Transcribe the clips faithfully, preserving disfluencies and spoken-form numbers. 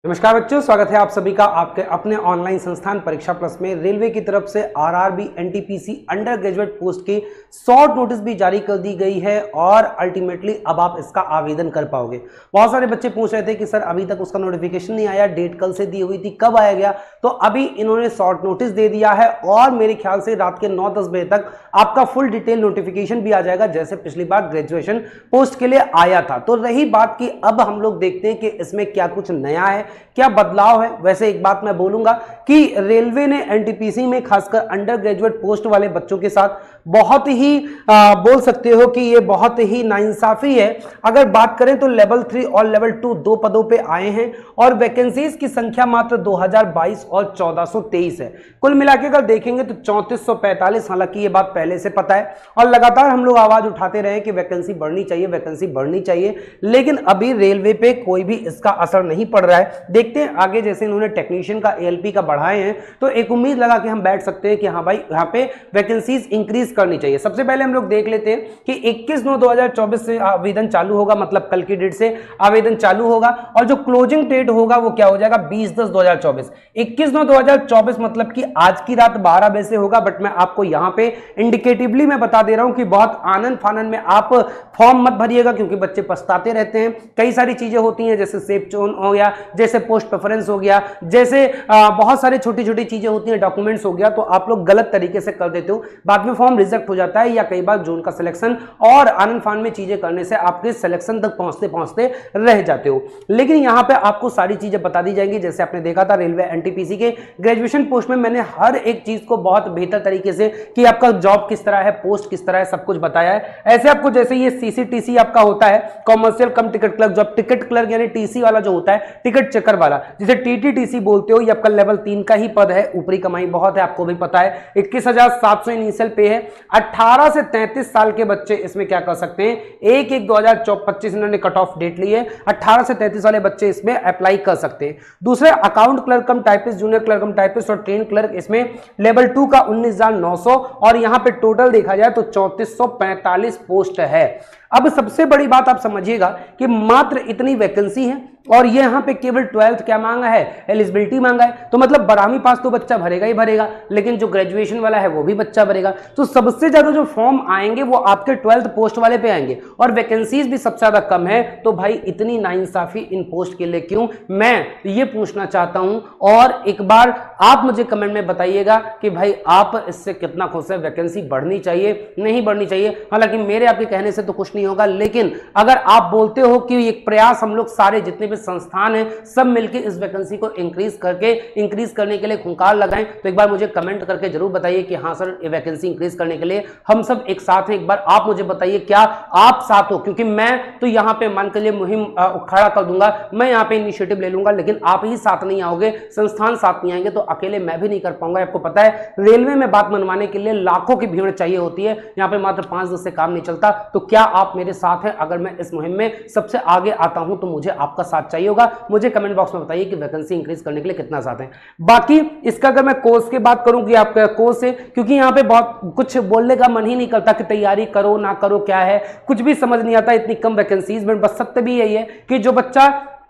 नमस्कार बच्चों, स्वागत है आप सभी का आपके अपने ऑनलाइन संस्थान परीक्षा प्लस में। रेलवे की तरफ से RRB NTPC undergraduate post की शॉर्ट नोटिस भी जारी कर दी गई है और अल्टीमेटली अब आप इसका आवेदन कर पाओगे। बहुत सारे बच्चे पूछ रहे थे कि सर अभी तक उसका नोटिफिकेशन नहीं आया, डेट कल से दी हुई थी, कब आएगा? तो अभी इन्होंने शॉर्ट नोटिस दे दिया है और मेरे ख्याल से रात के नौ दस बजे तक आपका फुल डिटेल नोटिफिकेशन भी आ जाएगा, जैसे पिछली बार ग्रेजुएशन पोस्ट के लिए आया था। तो रही बात की अब हम लोग देखते हैं कि इसमें क्या कुछ नया है, क्या बदलाव है। वैसे एक बात मैं बोलूंगा कि रेलवे ने एनटीपीसी में खासकर अंडर ग्रेजुएट पोस्ट वाले बच्चों के साथ बहुत ही आ, बोल सकते हो कि ये बहुत ही नाइंसाफी है। अगर बात करें तो लेवल थ्री और लेवल टू दो पदों पे आए हैं और वैकेंसीज की संख्या मात्र दो हज़ार बाईस और चौदह सौ तेईस है। कुल मिलाकर अगर देखेंगे तो चौंतीस सौ पैंतालीस। हालांकि ये बात पहले से पता है और लगातार हम लोग आवाज उठाते रहे कि वैकेंसी बढ़नी चाहिए, वैकेंसी बढ़नी चाहिए, लेकिन अभी रेलवे पे कोई भी इसका असर नहीं पड़ रहा है। देखते हैं आगे, जैसे इन्होंने टेक्नीशियन का एएलपी का बढ़ाए हैं तो एक उम्मीद लगा के हम बैठ सकते हैं कि हाँ भाई यहाँ पे वैकेंसीज इंक्रीज करनी चाहिए। सबसे पहले हम लोग देख लेते हैं कि इक्कीस नौ दो हज़ार चौबीस से आवेदन चालू होगा, मतलब कल की डेट से आवेदन चालू होगा और जो क्लोजिंग डेट होगा वो क्या हो जाएगा, बीस दस दो हज़ार चौबीस। इक्कीस नौ दो हज़ार चौबीस मतलब कि आज की रात बारह बजे से होगा। बट मैं आपको यहाँ पे इंडिकेटिवली मैं बता दे रहा हूं कि बहुत आनंद फानन में आप फॉर्म मत भरिएगा, क्योंकि बच्चे पछताते रहते हैं। कई सारी चीजें होती हैं, जैसे सेफ जोन हो गया, जैसे पोस्ट प्रेफरेंस हो गया, जैसे आ, बहुत सारी छोटी छोटी चीजें होती हैं, डॉक्यूमेंट्स हो गया, तो आप लोग गलत तरीके से कर देते हो, बाद में फॉर्म रिजेक्ट हो जाता है या कई बार जोन का सिलेक्शन और आनंद फान में चीजें करने से आपके सिलेक्शन तक पहुंचते पहुंचते रह जाते हो। लेकिन यहां पे आपको सारी चीजें बता दी जाएंगी। जैसे आपने देखा था रेलवे एनटीपीसी के ग्रेजुएशन पोस्ट में मैंने हर एक चीज को बहुत बेहतर तरीके से कि आपका जॉब किस तरह है, पोस्ट किस तरह है, सब कुछ बताया है। ऐसे आपको जैसे ये सीसीटीसी आपका होता है, कॉमर्शियल कम टिकट क्लर्क, जब टिकट क्लर्क यानी टीसी वाला जो होता है, टिकट चेकर वाला, जिसे टीटीटीसी बोलते हो, ये आपका लेवल तीन का ही पद है। ऊपरी कमाई बहुत है, आपको भी पता है। इक्कीस हजार सात सौ इनिशियल पे है। अठारह से तैंतीस साल के बच्चे इसमें क्या कर सकते हैं, एक एक दो हजार पच्चीस इन्होंने कट ऑफ डेट ली है, अठारह से तैंतीस वाले बच्चे इसमें अप्लाई कर सकते हैं। दूसरे account clerk cum typist, junior clerk cum typist और ट्रेन क्लर्क, इसमें लेवल टू का उन्नीस हजार नौ सौ और यहां पे टोटल देखा जाए तो चौंतीस सौ पैंतालीस पोस्ट है। अब सबसे बड़ी बात आप समझिएगा कि मात्र इतनी वैकेंसी है और ये यहां पे केवल ट्वेल्थ क्या मांगा है, एलिजिबिलिटी मांगा है। तो मतलब बारहवीं पास तो बच्चा भरेगा ही भरेगा, लेकिन जो ग्रेजुएशन वाला है वो भी बच्चा भरेगा। तो सबसे ज्यादा जो फॉर्म आएंगे वो आपके ट्वेल्थ पोस्ट वाले पे आएंगे और वैकेंसीज भी सबसे ज्यादा कम है। तो भाई इतनी नाइंसाफी इन पोस्ट के लिए क्यों, मैं ये पूछना चाहता हूं। और एक बार आप मुझे कमेंट में बताइएगा कि भाई आप इससे कितना खुश है, वैकेंसी बढ़नी चाहिए नहीं बढ़नी चाहिए। हालांकि मेरे आपके कहने से तो कुछ नहीं होगा, लेकिन अगर आप बोलते हो कि एक प्रयास हम लोग सारे जितने भी संस्थान है सब मिलकर इस वैकेंसी को इंक्रीज करके इंक्रीज करने के लिए खुंकार लगाएं, तो एक बार मुझे कमेंट करके जरूर बताइए कि हाँ सर ये वैकेंसी इंक्रीज करने के लिए हम सब एक साथ हैं। एक बार आप मुझे बताइए क्या आप साथ हो, क्योंकि मैं तो यहाँ पे मान के लिए मुहिम खड़ा कर दूंगा, मैं यहाँ पे इनिशिएटिव ले लूंगा, लेकिन आप ही साथ नहीं आओगे, संस्थान साथ नहीं आएंगे तो अकेले मैं भी नहीं कर पाऊंगा। आपको पता है रेलवे में बात मनवाने के लिए लाखों की भीड़ चाहिए होती है, यहाँ पे मात्र पांच दस से काम नहीं चलता। तो क्या आप मेरे साथ हैं? अगर मैं इस मुहिम में सबसे आगे आता हूं तो मुझे आपका साथ चाहिए होगा। मुझे कमेंट बॉक्स में बताइए कि वैकेंसी इंक्रीज करने के लिए कितना साथ है। बाकी इसका अगर मैं कोर्स की बात करूं कि आपका कोर्स है, क्योंकि यहां पे बहुत कुछ बोलने का मन ही नहीं करता कि तैयारी करो ना करो, क्या है कुछ भी समझ नहीं आता इतनी कम वैकेंसीज में। बस सत्य भी यही है कि जो बच्चा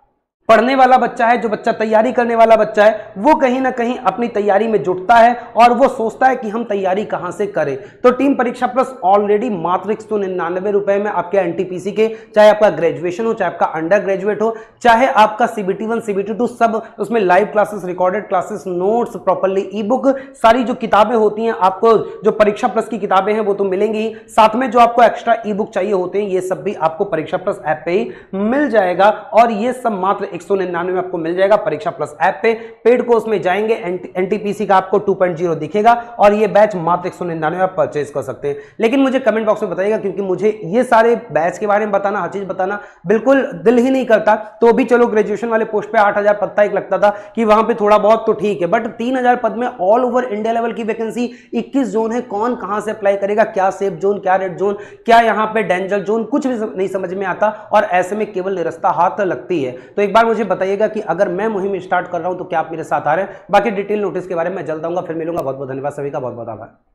पढ़ने वाला बच्चा है, जो बच्चा तैयारी करने वाला बच्चा है, वो कहीं ना कहीं अपनी तैयारी में जुटता है और वो सोचता है कि हम तैयारी कहां से करें। तो टीम परीक्षा प्लस ऑलरेडी मात्र एक सौ निन्यानवे रुपए में आपके एनटीपीसी के, चाहे आपका ग्रेजुएशन हो, चाहे आपका अंडर ग्रेजुएट हो, चाहे आपका सीबीटी वन सीबीटी टू, सब उसमें live classes, recorded classes, notes, properly e book, सारी जो किताबें होती हैं आपको, जो परीक्षा प्लस की किताबें हैं वो तो मिलेंगी, साथ में जो आपको एक्स्ट्रा ई बुक चाहिए होते हैं ये सब भी आपको परीक्षा प्लस ऐप पे ही मिल जाएगा। और ये सब मात्र एक सौ निन्यानवे में आपको मिल जाएगा परीक्षा प्लस ऐप पे। पेड कोर्स में जाएंगे एनटीपीसी का आपको टू पॉइंट ज़ीरो दिखेगा और ये बैच मात्र एक सौ निन्यानवे में आप परचेज कर सकते हैं। लेकिन मुझे कमेंट बॉक्स में बताइएगा, क्योंकि मुझे ये सारे बैच के बारे में बताना, हर चीज बताना बिल्कुल दिल ही नहीं करता। तो भी चलो ग्रेजुएशन वाले पोस्ट पे आठ हजार पद एक लगता था कि वहां पे थोड़ा बहुत तो ठीक है, बट तीन हजार पद में ऑल ओवर इंडिया लेवल की वैकेंसी, इक्कीस जोन है, कौन कहां से अप्लाई करेगा, क्या सेफ जोन, क्या रेड जोन, क्या यहाँ पे डेंजर जोन, कुछ भी नहीं समझ में आता और ऐसे में केवल निरस्ता हाथ लगती है। तो एक बार मुझे बताइएगा कि अगर मैं मुहिम स्टार्ट कर रहा हूं तो क्या आप मेरे साथ आ रहे हैं। बाकी डिटेल नोटिस के बारे में जल्द आऊंगा, फिर मिलूंगा। बहुत बहुत धन्यवाद सभी का, बहुत बहुत आभार।